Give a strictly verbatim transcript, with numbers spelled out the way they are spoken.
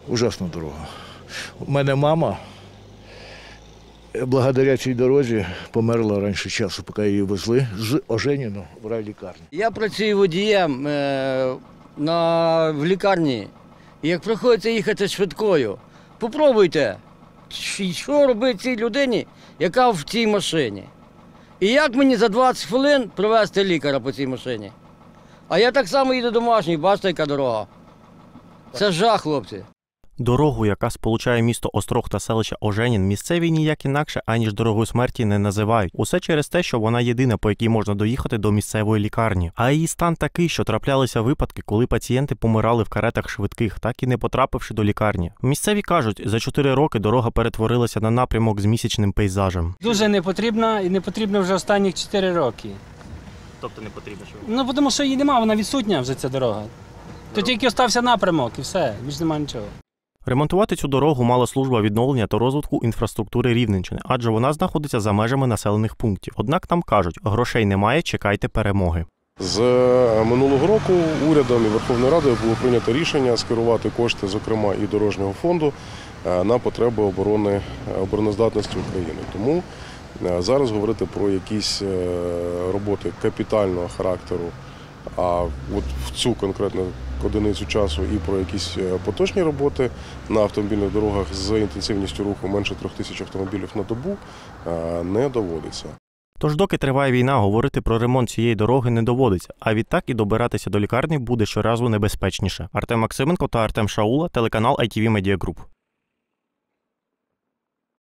Ужасна дорога. У мене мама благодаря цій дорозі померла раніше часу, поки її везли з Оженіно в райлікарню. Я працюю водієм е, на, в лікарні. І як приходиться їхати швидкою, попробуйте, що робить цій людині, яка в цій машині. І як мені за двадцять хвилин привезти лікаря по цій машині? А я так само їду домашній, бачите, яка дорога. Це жах, хлопці. Дорогу, яка сполучає місто Острог та селище Оженін, місцеві ніяк інакше, аніж дорогою смерті не називають. Усе через те, що вона єдина, по якій можна доїхати до місцевої лікарні. А її стан такий, що траплялися випадки, коли пацієнти помирали в каретах швидких, так і не потрапивши до лікарні. Місцеві кажуть, за чотири роки дорога перетворилася на напрямок з місячним пейзажем. Дуже не потрібна і не потрібна вже останні чотири роки. Тобто не потрібно, що? Ну, тому що її немає, вона відсутня вже ця дорога. То тільки остався напрямок і все, більш немає нічого. Ремонтувати цю дорогу мала служба відновлення та розвитку інфраструктури Рівненщини, адже вона знаходиться за межами населених пунктів. Однак там кажуть, грошей немає, чекайте перемоги. З минулого року урядом і Верховною Радою було прийнято рішення скерувати кошти, зокрема і дорожнього фонду, на потреби оборони, обороноздатності України. Тому зараз говорити про якісь роботи капітального характеру, а от в цю конкретну одиницю часу і про якісь поточні роботи на автомобільних дорогах з інтенсивністю руху менше трьох тисяч автомобілів на добу не доводиться. Тож доки триває війна, говорити про ремонт цієї дороги не доводиться, а відтак і добиратися до лікарні буде щоразу небезпечніше. Артем Максименко та Артем Шаула, телеканал ай ті ві Media Group.